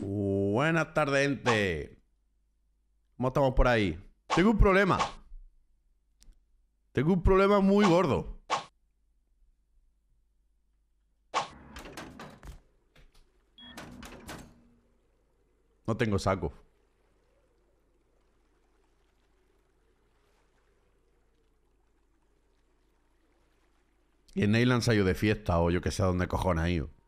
Buenas tardes, gente. ¿Cómo estamos por ahí? Tengo un problema. Tengo un problema muy gordo. No tengo saco. Y en Neyland se ha ido de fiesta o yo que sé a dónde cojones ha ido.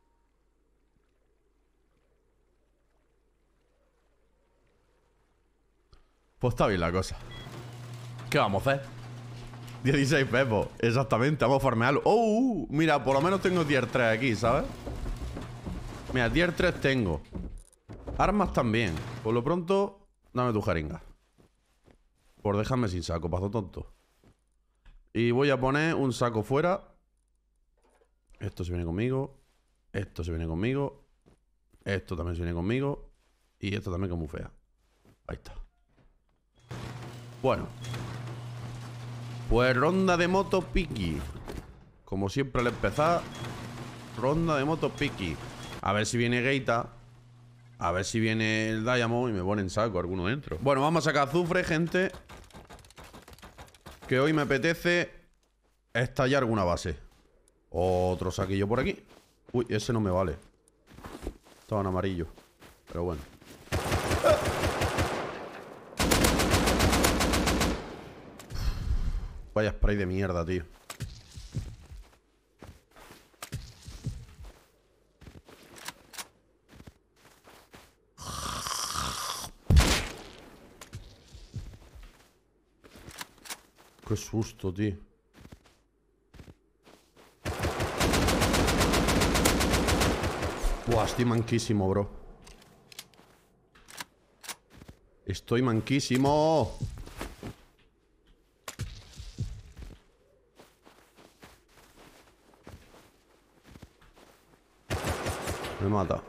Pues está bien la cosa. ¿Qué vamos a hacer? 16 pepos, exactamente, vamos a farmearlo. Mira, por lo menos tengo tier 3 aquí, ¿sabes? Mira, tier 3 tengo. Armas también. Por lo pronto, dame tu jeringa. Por dejarme sin saco, paso tonto. Y voy a poner un saco fuera. Esto se viene conmigo. Esto se viene conmigo. Esto también se viene conmigo. Y esto también como fea. Ahí está. Bueno. Pues ronda de moto Piki. Como siempre al empezar, ronda de moto Piki. A ver si viene Geita. A ver si viene el Diamond y me pone en saco alguno dentro. Bueno, vamos a sacar azufre, gente. Que hoy me apetece estallar alguna base. Otro saquillo por aquí. Uy, ese no me vale. Estaba en amarillo. Pero bueno. Vaya spray de mierda, tío. Qué susto, tío. Buah, estoy manquísimo, bro. Estoy manquísimo. Me mata.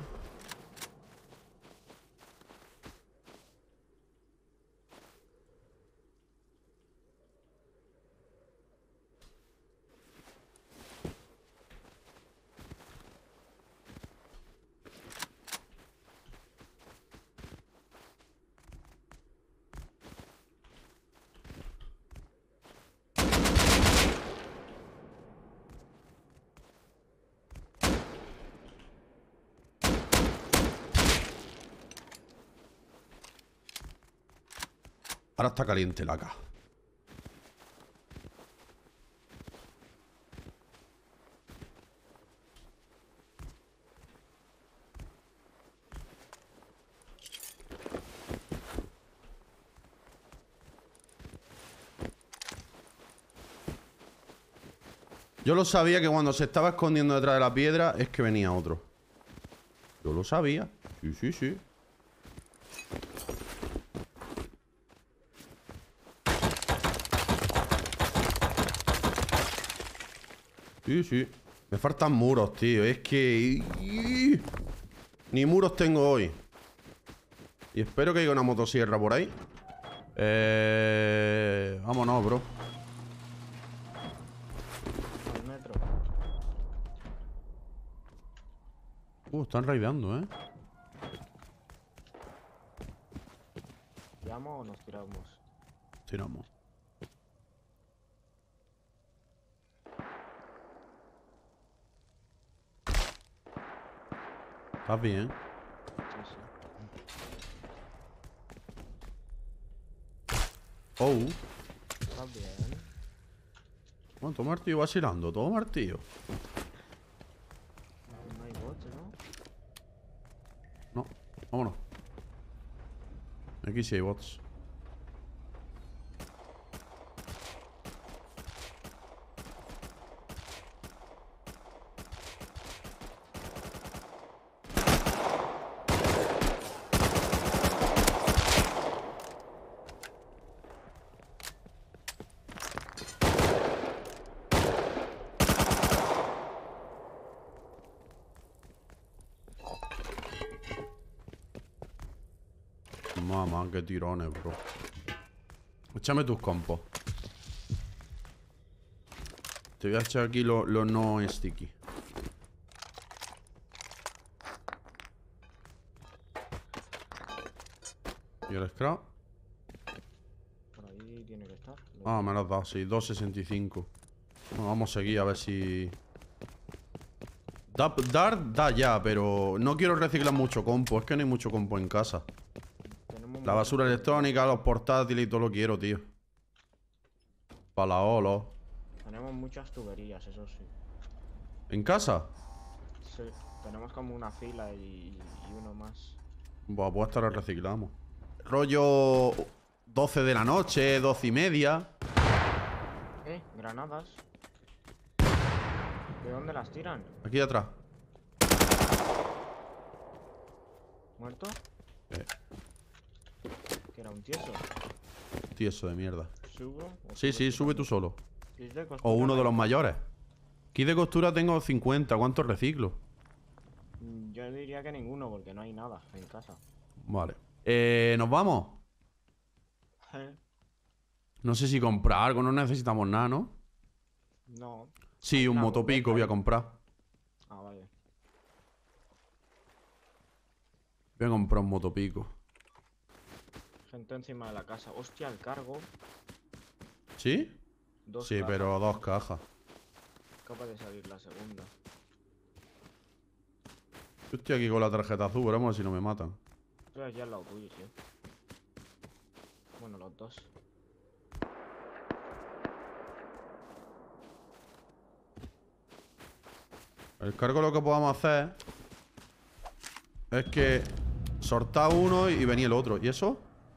Ahora está caliente la caja. Yo lo sabía que cuando se estaba escondiendo detrás de la piedra es que venía otro. Yo lo sabía. Sí, sí, sí. Sí, sí. Me faltan muros, tío. Es que... Ni muros tengo hoy. Y espero que haya una motosierra por ahí. Vámonos, bro. Al metro. Están raideando, ¿eh? ¿Tiramos o nos tiramos? Tiramos. ¿Estás bien? Sí, sí. Está bien. Bueno, todo martillo vacilando, todo martillo. No hay bots, ¿no? No, vámonos. Aquí sí hay bots. Mamá, qué tirones, bro. Échame tus compos. Te voy a echar aquí lo no sticky. ¿Y el scrap? Por ahí tiene que estar. Ah, me lo has dado, sí, 2,65. Bueno, vamos a seguir a ver si... Da ya, pero no quiero reciclar mucho compo. Es que no hay mucho compo en casa. Tenemos La basura muchas electrónica, los portátiles y todo lo quiero, tío. Para la olo. Tenemos muchas tuberías, eso sí. ¿En casa? Sí, tenemos como una fila y uno más. Buah, pues esta la reciclamos. Rollo 12 de la noche, 12:30. Granadas. ¿De dónde las tiran? Aquí atrás. ¿Muerto? Eh, Que era un tieso. tieso de mierda. ¿Subo? ¿O Sí, sí, subes sube tú solo. también? ¿Kit de O costura uno no de hay? los mayores. Aquí de costura tengo 50. ¿Cuántos reciclo? Yo diría que ninguno, porque no hay nada en casa. Vale. ¿Nos vamos? No sé si comprar algo. No necesitamos nada, ¿no? No. Sí, Hay un una motopico bombeta voy a ahí. comprar. Ah, vale. Voy a comprar un motopico. Gente encima de la casa. Hostia, el cargo. ¿Sí? Dos Sí, cajas. pero 2 cajas. Capaz de salir la segunda. Yo estoy aquí con la tarjeta azul, veremos a ver si no me matan. Estoy aquí al lado tuyo, sí. Bueno, los dos. El cargo lo que podamos hacer es que soltar uno y venir el otro. ¿Y eso?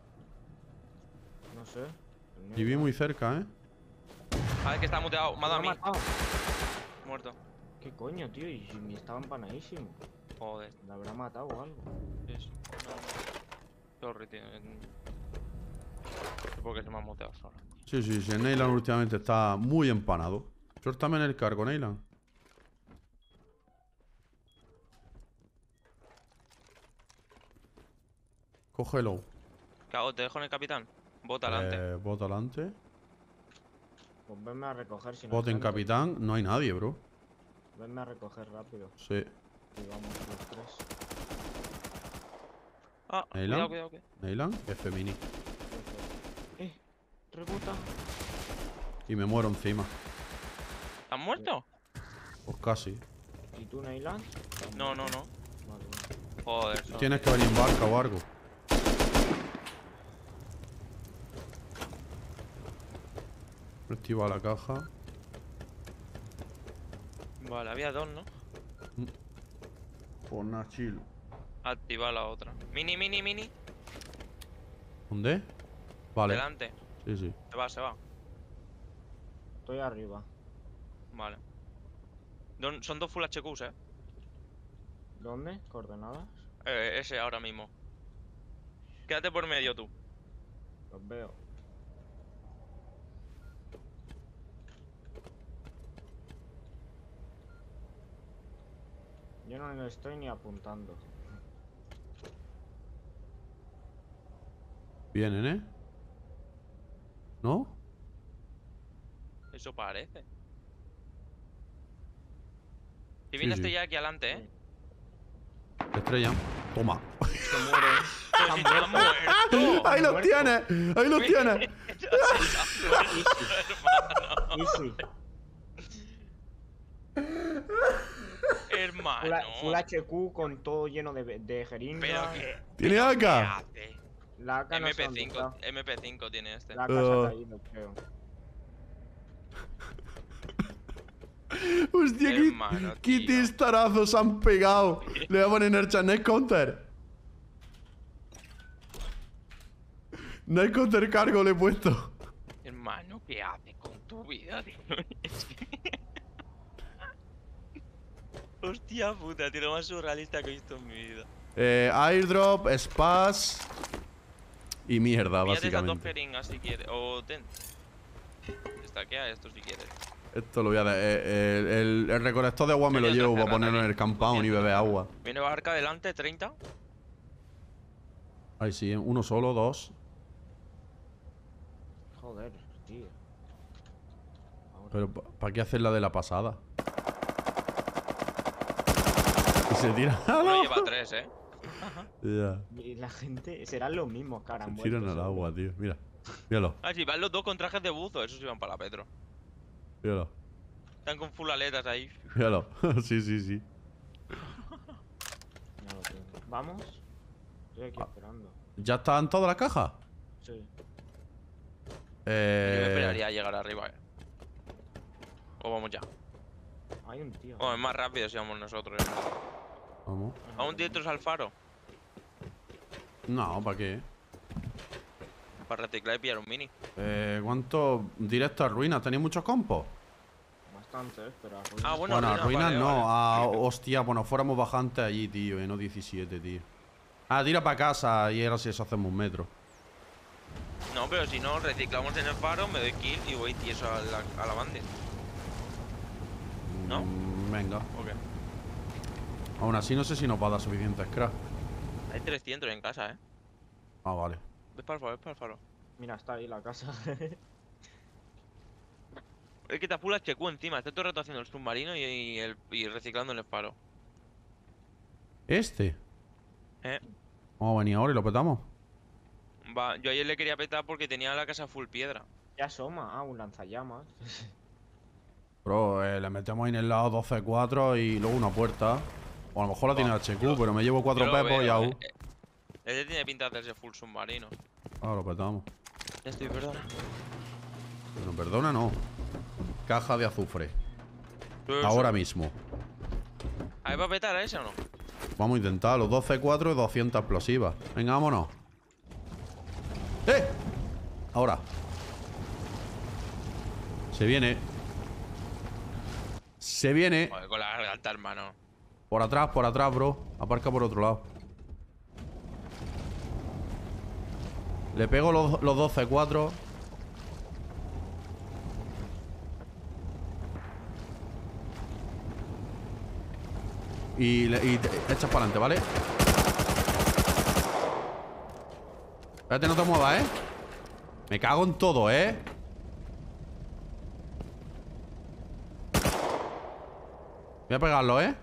No sé. el Y vi negro. muy cerca, ¿eh? A ver, que está muteado. Me ha dado a Me ha mí. matado. Muerto. ¿Qué coño, tío? Y si me estaba empanadísimo. Joder. Le habrá matado o algo. Eso. Sorry, tío. Porque se me ha muteado solo. Sí, sí, sí. Neyland últimamente está muy empanado. Suéltame en el cargo, Neyland. Cógelo. ¿Qué hago? ¿Te dejo en el capitán? Bota adelante. Bota adelante. Pues venme a recoger si no. Bote en sale. capitán. No hay nadie, bro. Venme a recoger rápido. Sí. Y vamos los tres. Ah, ¿Neyland? cuidado, cuidado. Neyland, F mini. Rebota. Y me muero encima. ¿Has muerto? Pues casi. ¿Y tú, Neyland? No, no, no. Vale, vale. Joder, Tienes que venir en barca o algo. Activa la caja. Vale, había dos, ¿no? Pues nada, chill. Activa la otra. Mini, mini, mini. ¿Dónde? Vale. Delante. Sí, sí. Se va, se va. Estoy arriba. Vale. Son dos full HQs, ¿Dónde? ¿Coordenadas? Ese ahora mismo. Quédate por medio tú. Los veo. Yo no le estoy ni apuntando. Vienen, ¿eh? ¿No? Eso parece. Si viene sí. este ya aquí adelante, ¿eh? Estrellan. Toma. Se muere. Pero si está muerto. ¡Ahí los muerto. tienes! ¡Ahí los tienes! Easy. Hermano. Full HQ con todo lleno de jeringas. Pero que. ¿Tiene ¿Qué AK? hace? La AK no sé dónde MP5, está. MP5 tiene este. La AK se ha caído, creo. Hostia, Hermano, qué tío. testarazos han pegado. Le voy a poner en el chat Net Counter. Net Counter cargo le he puesto. Hermano, ¿qué haces con tu vida, tío? Hostia puta, tío, lo más surrealista que he visto en mi vida. Airdrop, Spaz y mierda, Píllate estas dos básicamente. jeringas si quieres. O ten. Destaquea esto si quieres. Esto lo voy a dar. El recolector de agua me lo Tenía llevo otra para ponerlo en el cerrada, compound y beber agua. Viene barca adelante, 30. Ahí sí, uno solo, dos. Joder, tío. Ahora. Pero ¿para qué hacer la de la pasada? Y se tira. Uno lleva 3, Ya. Y la gente serán los mismos, cara. Se tiran al agua, tío. Mira. Míralo, Ah, sí, van los dos con trajes de buzo. Esos iban para la Petro. míralo. Están con full aletas ahí. Míralo. Sí, sí, sí. Ya lo tengo. ¿Vamos? Estoy aquí esperando. ¿Ya están todas las cajas? Sí. Yo me esperaría a llegar arriba. O vamos ya. Hay un tío. Bueno, es más rápido si vamos nosotros. Vamos. ¿Aún directos al faro? No, ¿para qué? Para reciclar y pillar un mini. ¿Cuánto directo a ruinas? ¿Tenéis muchos compos? Bastantes, pero Ah, Bueno, a ruinas, ruinas vale, no. vale. Hostia, pues nos fuéramos bajantes allí, tío. No 17, tío. Ah, tira para casa y ahora si eso hacemos un metro. No, pero si no, reciclamos en el faro, me doy kill y voy tieso a la bande. ¿No? Venga. ¿O qué? Aún así no sé si nos va a dar suficiente scrap. Hay 300 en casa, Ah, vale. Ves para el faro, ves para el faro. Mira, está ahí la casa. Es que te full HQ encima, estoy todo el rato haciendo el submarino y reciclando en el faro. ¿Este? ¿Eh? Vamos a venir ahora y lo petamos. Va, yo ayer le quería petar porque tenía la casa full piedra. Ya asoma. Ah, un lanzallamas. Bro, le metemos ahí en el lado 12-4 y luego una puerta. O a lo mejor la tiene HQ, pero me llevo 4 Yo lo pepos y veo, aún. Este tiene pinta de hacerse full submarino. Ah, lo petamos. Ya estoy, perdona. Pero perdona, no. Caja de azufre. Sí, Ahora sí. mismo. ¿Hay para petar a ese o no? Vamos a intentarlo. 12-4 y 200 explosivas. Venga, vámonos. ¡Eh! Ahora. Se viene. Se viene. Joder, con la garganta, hermano. Por atrás, bro. Aparca por otro lado. Le pego los 12-4. Y te echas para adelante, ¿vale? Espérate, no te muevas, ¿eh? Me cago en todo, ¿eh? Voy a pegarlo, ¿eh?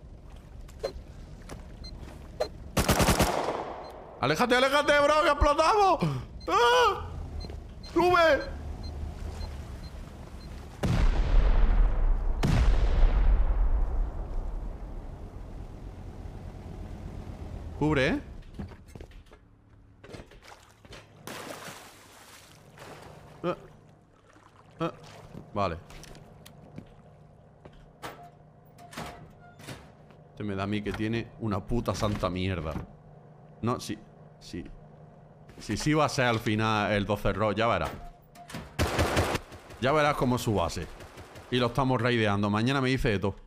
¡Aléjate, aléjate, bro! ¡Que explotamos! ¡Ah! ¡Sube! Cubre, ¿eh? Vale. Este me da a mí que tiene una puta santa mierda. No, sí. Sí. Sí va a ser al final el 12 rock, ya verás. Ya verás cómo es su base. Y lo estamos raideando. Mañana me dice de todo.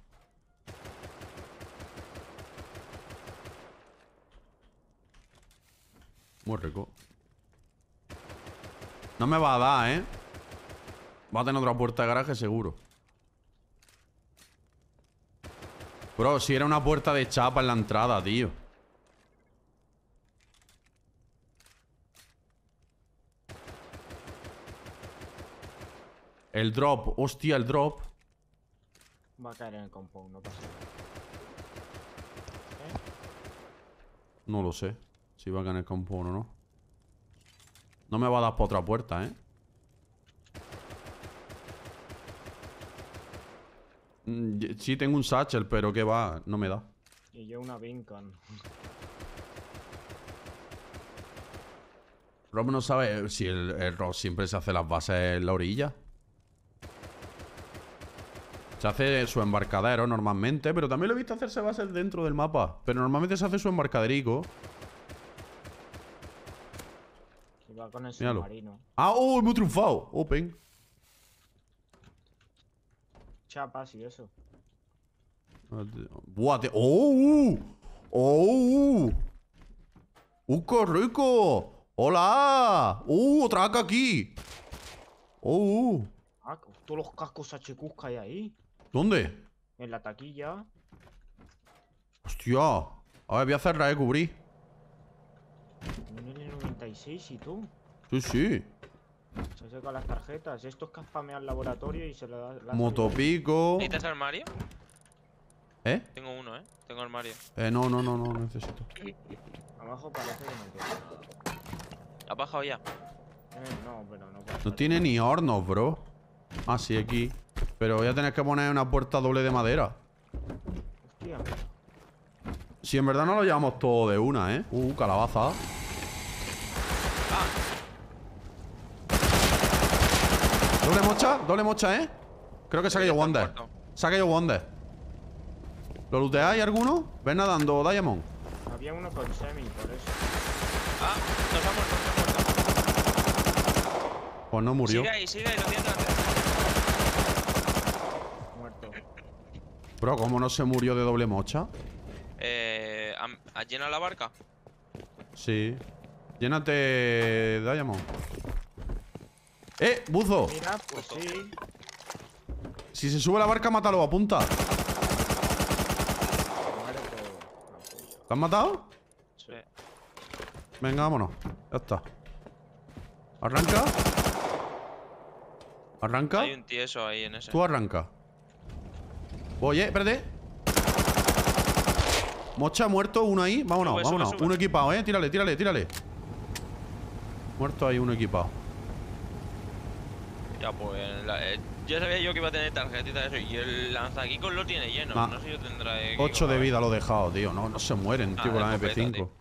Muy rico. No me va a dar, ¿eh? Va a tener otra puerta de garaje seguro. Bro, si era una puerta de chapa en la entrada, tío. El drop. Hostia, el drop. Va a caer en el compound, no pasa nada. No lo sé. Si va a caer en el compound o no. No me va a dar por otra puerta, ¿eh? Sí tengo un satchel, pero ¿qué va? No me da. Y yo una Beacon. Rob no sabe si el Rob siempre se hace las bases en la orilla. Se hace su embarcadero normalmente, pero también lo he visto hacerse bases dentro del mapa. Pero normalmente se hace su embarcaderico. Y va con el Míralo. submarino. ¡Ah! ¡Oh! ¡Me he triunfado! Open. Chapas y eso. ¡Buah! ¡Oh! ¡Oh! ¡Qué rico! ¡Hola! ¡Otra AK aquí! ¡Oh! Ah, todos los cascos HQs que hay ahí. ¿Dónde? En la taquilla. ¡Hostia! A ver, voy a cerrar, cubrí. Un N96 y tú. Sí, sí. Se saca las tarjetas. Estos que han spameado al laboratorio y se le da. Motopico. ¿Necesitas armario? ¿Eh? Tengo uno, tengo armario. No necesito. Abajo parece que no tiene nada. ¿Has bajado ya? No, pero no pasa. No tiene ni hornos, bro. Ah, sí, aquí. Pero voy a tener que poner una puerta doble de madera. Hostia. Si en verdad no lo llevamos todo de una, ¿eh? Calabaza. Doble mocha, ¿eh? Creo que se ha caído Wonder. Se ha caído Wonder. ¿Lo looteáis alguno? Ven nadando, Diamond. Había uno con semi, por eso. Ah, nos ha muerto. Pues no murió. Sigue ahí, lo tiene delante. Muerto. Bro, ¿cómo no se murió de doble mocha? ¿Has llenado la barca? Sí. Llénate, Diamond. ¡Buzo! Mira, pues sí. Si se sube la barca, mátalo, apunta. ¿Te has matado? Sí. Venga, vámonos. Ya está. Arranca. Arranca. Hay un tieso ahí en ese. Tú arranca. Oye, espérate. Mocha, muerto, uno ahí. Vámonos, Sube, vámonos. sube. Uno equipado, tírale. Muerto ahí, uno equipado. Ya, pues. Ya sabía yo que iba a tener tarjetita de eso. Y el lanzaquicos lo tiene lleno. Ah. No sé si lo tendrá. 8 de vida lo he dejado, tío. No se mueren, tío, con la de escopeta, MP5. tío.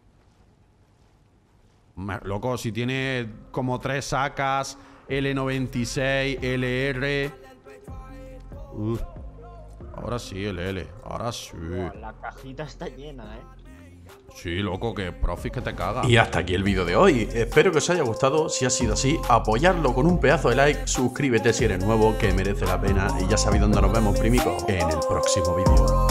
Loco, si tiene como 3 AKs, L96, LR. Ahora sí, LL. Ahora sí. La cajita está llena, Sí, loco, que profis que te caga. Y hasta aquí el vídeo de hoy. Espero que os haya gustado. Si ha sido así, apoyarlo con un pedazo de like. Suscríbete si eres nuevo, que merece la pena. Y ya sabéis dónde nos vemos, primico. En el próximo vídeo.